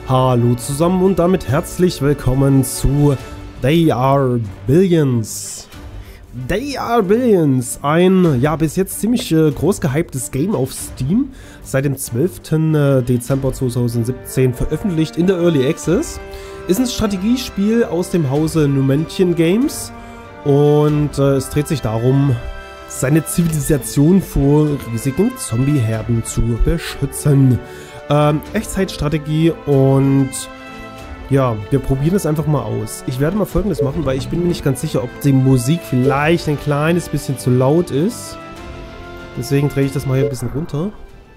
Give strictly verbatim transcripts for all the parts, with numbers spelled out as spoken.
Hallo zusammen und damit herzlich willkommen zu They Are Billions. They Are Billions, ein ja bis jetzt ziemlich äh, groß gehyptes Game auf Steam, seit dem zwölften Dezember zweitausendsiebzehn veröffentlicht in der Early Access. Ist ein Strategiespiel aus dem Hause Numention Games und äh, es dreht sich darum, seine Zivilisation vor riesigen Zombieherden zu beschützen. Ähm, Echtzeitstrategie und ja, wir probieren es einfach mal aus. Ich werde mal Folgendes machen, weil ich bin mir nicht ganz sicher, ob die Musik vielleicht ein kleines bisschen zu laut ist. Deswegen drehe ich das mal hier ein bisschen runter.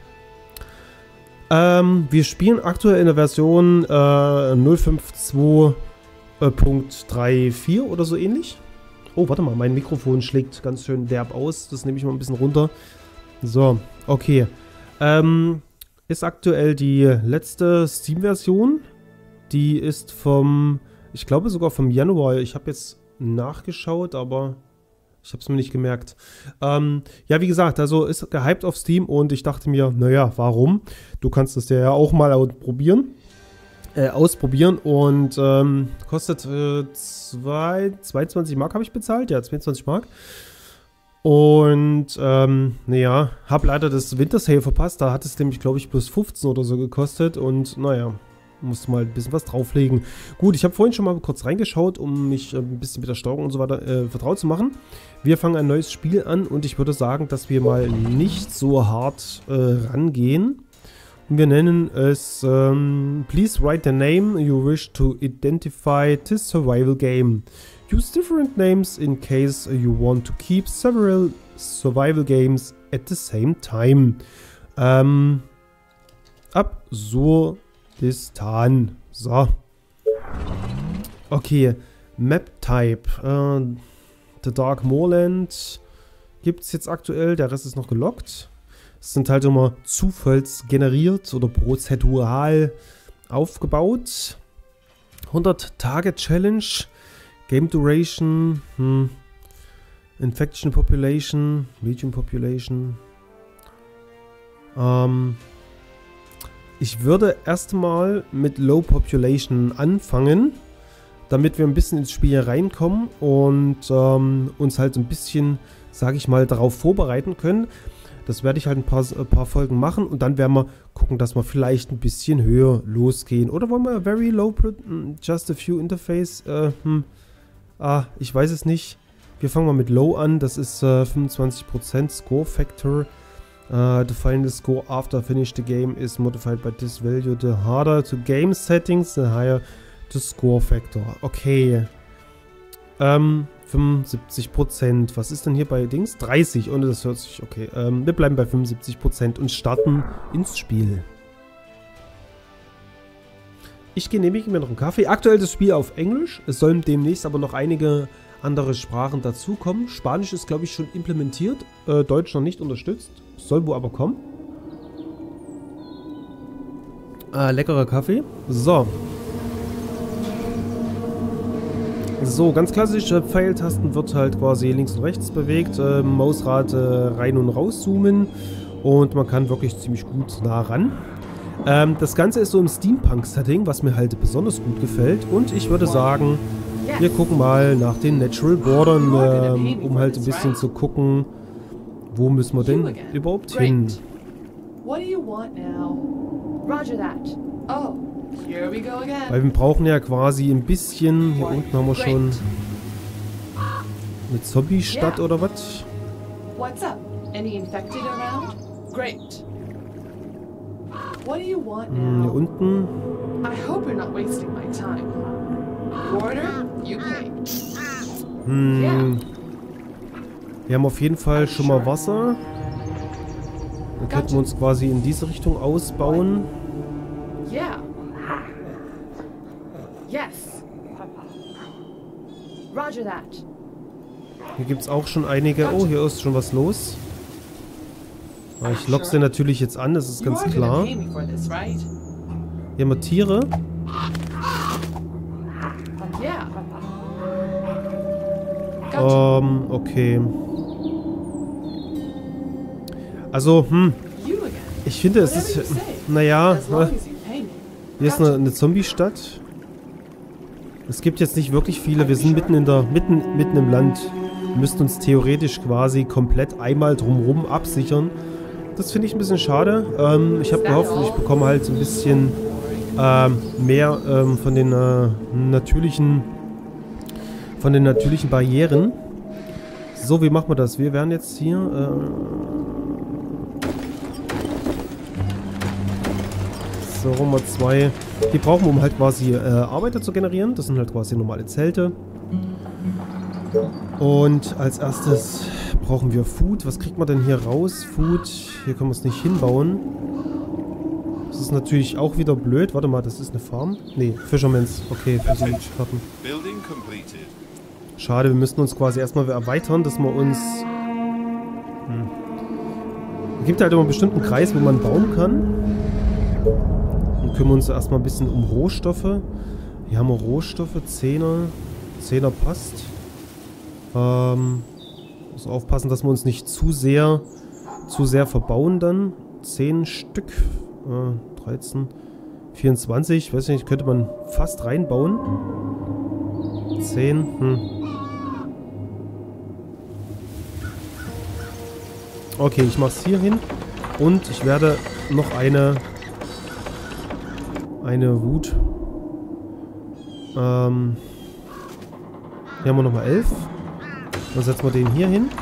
Ähm, wir spielen aktuell in der Version äh, null fünf zwei Punkt vierunddreißig oder so ähnlich. Oh, warte mal, mein Mikrofon schlägt ganz schön derb aus. Das nehme ich mal ein bisschen runter. So, okay. Ähm... Ist aktuell die letzte Steam-Version. Die ist vom, ich glaube sogar vom Januar. Ich habe jetzt nachgeschaut, aber ich habe es mir nicht gemerkt. Ähm, ja, wie gesagt, also ist gehypt auf Steam und ich dachte mir, naja, warum? Du kannst es dir ja auch mal probieren. Äh, ausprobieren und ähm, kostet äh, zwei, zweiundzwanzig Mark habe ich bezahlt. Ja, zweiundzwanzig Mark. Und, ähm, naja, habe leider das Winter Sale verpasst. Da hat es nämlich, glaube ich, plus fünfzehn oder so gekostet. Und, naja, musste mal ein bisschen was drauflegen. Gut, ich habe vorhin schon mal kurz reingeschaut, um mich ein bisschen mit der Steuerung und so weiter äh, vertraut zu machen. Wir fangen ein neues Spiel an und ich würde sagen, dass wir mal nicht so hart äh, rangehen. Und wir nennen es, ähm, Please write the name you wish to identify this survival game. Use different names in case you want to keep several survival games at the same time. Ähm, Absurdistan. So. Okay. Map Type. Äh, The Dark Moorland gibt es jetzt aktuell. Der Rest ist noch gelockt. Es sind halt immer zufallsgeneriert oder prozedural aufgebaut. hundert Tage Challenge. Game Duration, hm. Infection Population, Medium Population. Ähm, ich würde erstmal mit Low Population anfangen, damit wir ein bisschen ins Spiel reinkommen und ähm, uns halt ein bisschen, sage ich mal, darauf vorbereiten können. Das werde ich halt ein paar, ein paar Folgen machen und dann werden wir gucken, dass wir vielleicht ein bisschen höher losgehen. Oder wollen wir Very Low, Just a Few Interface, äh, hm. Ah, ich weiß es nicht. Wir fangen mal mit Low an. Das ist äh, fünfundzwanzig Prozent Score Factor. Uh, the final score after finish the game is modified by this value. The harder to game settings, the higher the score factor. Okay. Ähm, fünfundsiebzig Prozent. Was ist denn hier bei Dings? dreißig. Und das hört sich, okay. Ähm, wir bleiben bei fünfundsiebzig Prozent und starten ins Spiel. Ich genehmige mir noch einen Kaffee. Aktuell das Spiel auf Englisch. Es sollen demnächst aber noch einige andere Sprachen dazukommen. Spanisch ist, glaube ich, schon implementiert. Äh, Deutsch noch nicht unterstützt. Soll wohl aber kommen. Äh, leckerer Kaffee. So. So, ganz klassisch. Äh, Pfeiltasten wird halt quasi links und rechts bewegt. Äh, Mausrad äh, rein und raus zoomen. Und man kann wirklich ziemlich gut nah ran. Ähm, das Ganze ist so im Steampunk-Setting, was mir halt besonders gut gefällt. Und ich würde sagen, wir gucken mal nach den Natural Bordern, ähm, um halt ein bisschen zu gucken, wo müssen wir denn überhaupt hin. Weil wir brauchen ja quasi ein bisschen, hier unten haben wir schon eine Zombie-Stadt oder was? What do you want now? Hier unten. I hope you're not wasting my time. Water, you pay. Hm. Yeah. Wir haben auf jeden Fall schon mal Wasser. Dann könnten wir uns quasi in diese Richtung ausbauen. Yeah. Yes. Roger that. Hier gibt es auch schon einige. Oh, hier ist schon was los. Ich lock sie natürlich jetzt an, das ist ganz klar. Hier haben wir Tiere. Ähm, okay. Also, hm. Ich finde, es ist... Naja, Hier ist eine, eine Zombie-Stadt. Es gibt jetzt nicht wirklich viele. Wir sind mitten in der, mitten, mitten im Land. Wir müssten uns theoretisch quasi komplett einmal drumherum absichern. Das finde ich ein bisschen schade. Ähm, ich habe gehofft, ich bekomme halt so ein bisschen ähm, mehr ähm, von den äh, natürlichen von den natürlichen Barrieren. So, wie machen wir das? Wir werden jetzt hier äh, so, Nummer zwei. Die brauchen wir, um halt quasi äh, Arbeiter zu generieren. Das sind halt quasi normale Zelte. Und als erstes brauchen wir Food. Was kriegt man denn hier raus? Food. Hier können wir es nicht hinbauen. Das ist natürlich auch wieder blöd. Warte mal, das ist eine Farm? Nee, Fisherman's. Okay, für die Karten. Schade, wir müssten uns quasi erstmal erweitern, dass wir uns... Hm. Es gibt halt immer einen bestimmten Kreis, wo man bauen kann. Dann kümmern wir uns erstmal ein bisschen um Rohstoffe. Hier haben wir Rohstoffe, Zehner. Zehner passt. Ähm, muss aufpassen, dass wir uns nicht zu sehr, zu sehr verbauen dann. zehn Stück. Äh, dreizehn. vierundzwanzig. Weiß nicht, könnte man fast reinbauen. zehn. Hm. Okay, ich mache es hier hin. Und ich werde noch eine... Eine Wut. Ähm... Hier haben wir nochmal elf. Dann setzen wir den hier hin.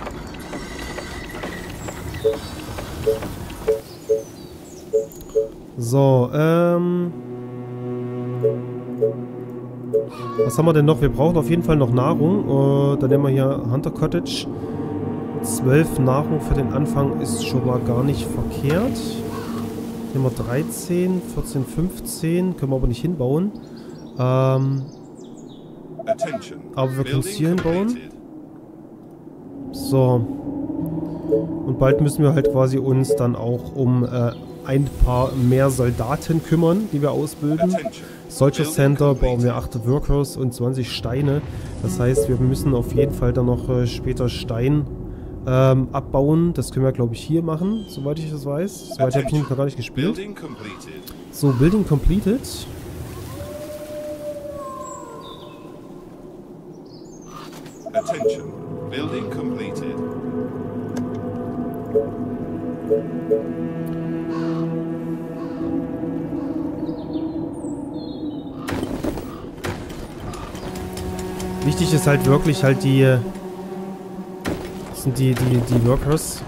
So, ähm... was haben wir denn noch? Wir brauchen auf jeden Fall noch Nahrung. Uh, dann nehmen wir hier Hunter Cottage. zwölf Nahrung für den Anfang ist schon mal gar nicht verkehrt. Hier haben wir dreizehn, vierzehn, fünfzehn. Können wir aber nicht hinbauen. Ähm... Aber wir können es hier hinbauen. So. Und bald müssen wir halt quasi uns dann auch um äh, ein paar mehr Soldaten kümmern, die wir ausbilden. Soldier Center bauen wir acht Workers und zwanzig Steine. Das heißt, wir müssen auf jeden Fall dann noch äh, später Stein ähm, abbauen. Das können wir, glaube ich, hier machen, soweit ich das weiß. Soweit habe ich noch gar nicht gespielt. So, Building completed. Attention, building completed. Wichtig ist halt wirklich halt die, das sind die, die, die Workers.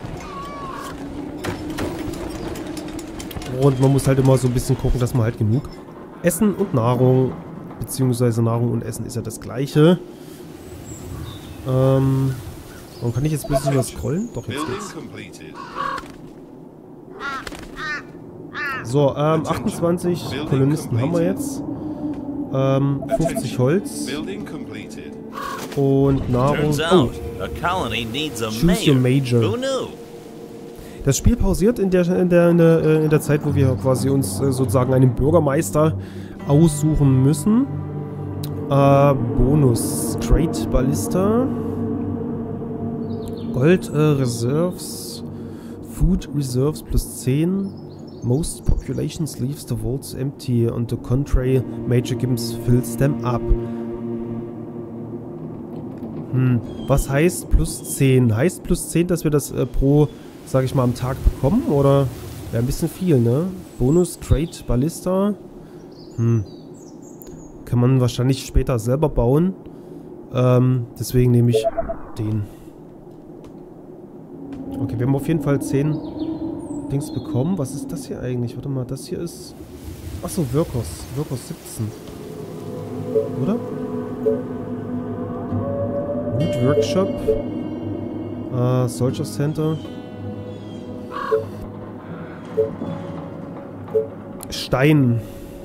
Und man muss halt immer so ein bisschen gucken, dass man halt genug Essen und Nahrung, beziehungsweise Nahrung und Essen ist ja das gleiche. Ähm, warum kann ich jetzt plötzlich mal scrollen? Doch, jetzt geht's. So, ähm, achtundzwanzig Kolonisten haben wir jetzt. Ähm, fünfzig Holz. Und Nahrung. Oh. Choose your Major. Das Spiel pausiert in der, in der, in der, in der Zeit, wo wir quasi uns äh, sozusagen einen Bürgermeister aussuchen müssen. Äh, Bonus. Straight Ballista. Gold äh, Reserves. Food Reserves plus zehn. Most populations leaves the vaults empty on the contrary, Major Gibbons fills them up. Hm, was heißt plus zehn? Heißt plus zehn, dass wir das äh, pro, sag ich mal, am Tag bekommen? Oder? Wäre ein bisschen viel, ne? Bonus, Trade, Ballista. Hm. Kann man wahrscheinlich später selber bauen. Ähm, deswegen nehme ich den. Okay, wir haben auf jeden Fall zehn Dings bekommen. Was ist das hier eigentlich? Warte mal, das hier ist... Achso, Workers. Workers siebzehn. Oder? Wood Workshop. Äh, Soldier Center. Stein.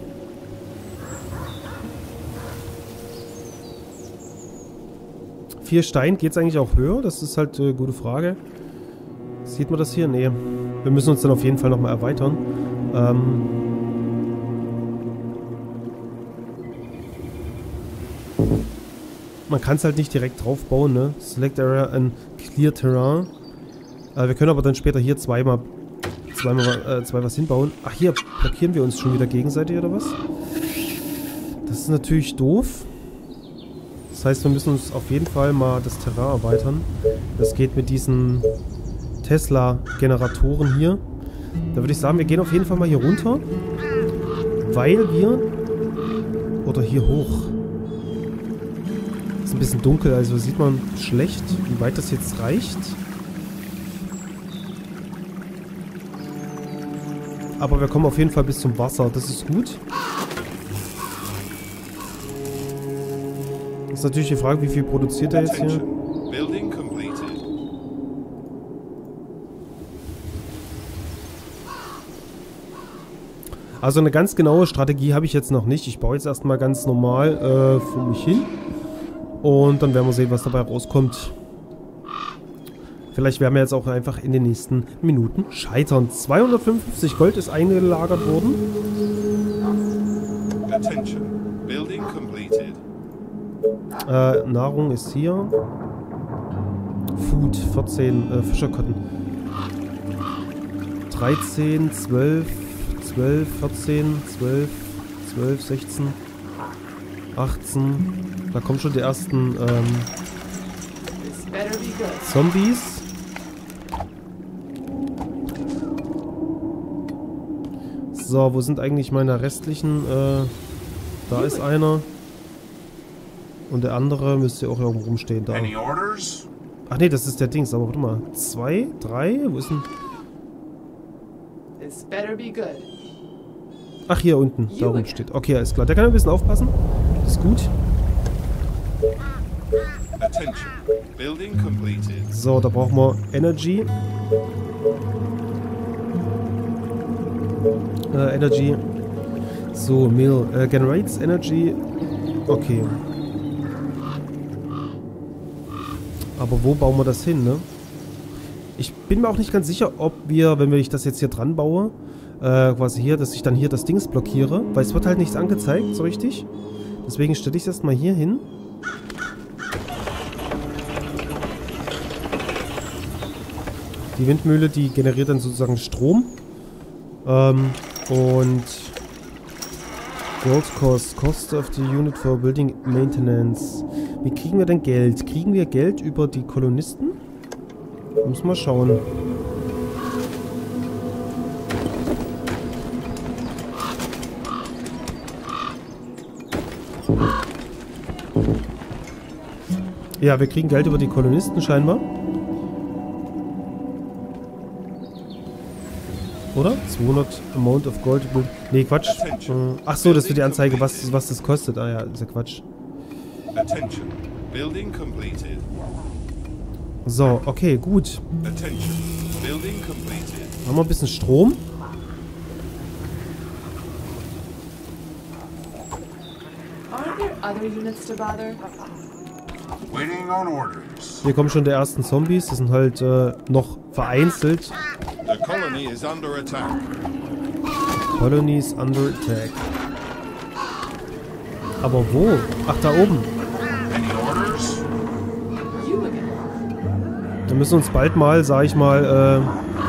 Vier Stein. Geht es eigentlich auch höher? Das ist halt eine äh, gute Frage. Sieht man das hier? Nee. Wir müssen uns dann auf jeden Fall nochmal erweitern. Ähm... Man kann es halt nicht direkt drauf bauen, ne? Select Area and Clear Terrain. Äh, wir können aber dann später hier zweimal zweimal, äh, zwei was hinbauen. Ach, hier blockieren wir uns schon wieder gegenseitig, oder was? Das ist natürlich doof. Das heißt, wir müssen uns auf jeden Fall mal das Terrain erweitern. Das geht mit diesen Tesla-Generatoren hier. Da würde ich sagen, wir gehen auf jeden Fall mal hier runter. Weil wir... Oder hier hoch. Ist ein bisschen dunkel, also sieht man schlecht, wie weit das jetzt reicht. Aber wir kommen auf jeden Fall bis zum Wasser, das ist gut. Das ist natürlich die Frage, wie viel produziert er jetzt hier? Building completed. Also eine ganz genaue Strategie habe ich jetzt noch nicht. Ich baue jetzt erstmal ganz normal äh, vor mich hin. Und dann werden wir sehen, was dabei rauskommt. Vielleicht werden wir jetzt auch einfach in den nächsten Minuten scheitern. zweihundertfünfundfünfzig Gold ist eingelagert worden. Attention. Building completed. Äh, Nahrung ist hier. Food, vierzehn, äh, Fischerkotten. dreizehn, zwölf, zwölf, vierzehn, zwölf, zwölf, sechzehn, achtzehn. Da kommen schon die ersten ähm, Zombies. So, wo sind eigentlich meine restlichen? Äh, da ist einer. Und der andere müsste auch irgendwo rumstehen. Da. Ach nee, das ist der Dings. Aber warte mal. Zwei? Drei? Wo ist denn... Ach, hier unten. Da rum steht. Okay, alles klar. Der kann ein bisschen aufpassen. Das ist gut. So, da brauchen wir Energy. Äh, Energy. So, Mill. Äh, generates Energy. Okay. Aber wo bauen wir das hin, ne? Ich bin mir auch nicht ganz sicher, ob wir, wenn ich das jetzt hier dran baue, äh, quasi hier, dass ich dann hier das Dings blockiere, weil es wird halt nichts angezeigt, so richtig. Deswegen stelle ich es erstmal hier hin. Die Windmühle, die generiert dann sozusagen Strom. Ähm, und Gold Cost, Cost of the Unit for Building Maintenance. Wie kriegen wir denn Geld? Kriegen wir Geld über die Kolonisten? Muss mal schauen. Ja, wir kriegen Geld über die Kolonisten scheinbar. Oder? zweihundert Amount of Gold. Nee, Quatsch. Ach so, das wird die Anzeige, was, was das kostet. Ah ja, ist ja Quatsch. Attention. Building completed. So, okay, gut. Attention. Building completed. Haben wir ein bisschen Strom. Aren't there other units to bother? Waiting on orders. Hier kommen schon die ersten Zombies. Das sind halt äh, noch vereinzelt. The colony is under attack. Colony is under attack. Aber wo? Ach, da oben. Any orders? You again. Wir müssen uns bald mal, sag ich mal, äh...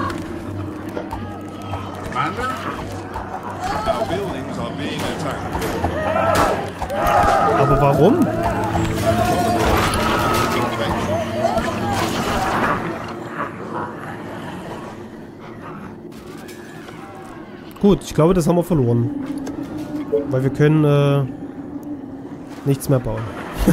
Commander? Our buildings are being attacked. Aber warum? Gut, ich glaube, das haben wir verloren. Weil wir können äh, nichts mehr bauen.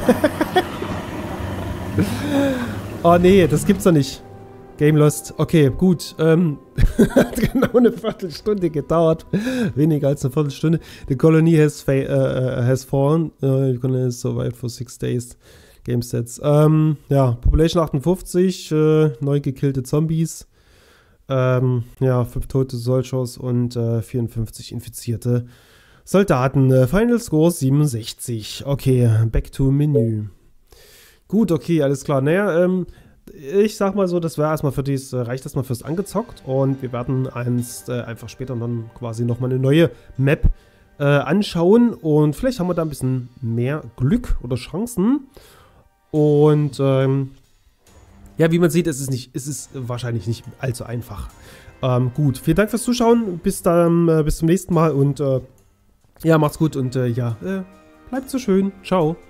Oh nee, das gibt's doch nicht. Game lost. Okay, gut. Ähm, hat genau eine Viertelstunde gedauert. Weniger als eine Viertelstunde. The colony has, fa uh, has fallen. Uh, the colony has survived for six days. Game sets. Ähm, ja, Population achtundfünfzig. Äh, neun gekillte Zombies. Ähm, ja, fünf tote Soldiers und äh, vierundfünfzig infizierte Soldaten. Äh, Final Score siebenundsechzig. Okay, back to Menü. Gut, okay, alles klar. Naja, ähm, ich sag mal so, das wäre erstmal für dies, äh, reicht erstmal fürs angezockt und wir werden einst äh, einfach später dann quasi nochmal eine neue Map äh, anschauen und vielleicht haben wir da ein bisschen mehr Glück oder Chancen und ähm, ja, wie man sieht, es ist, nicht, es ist wahrscheinlich nicht allzu einfach. Ähm, gut, vielen Dank fürs Zuschauen. Bis, dann, äh, bis zum nächsten Mal und äh, ja, macht's gut und äh, ja, äh, bleibt so schön. Ciao.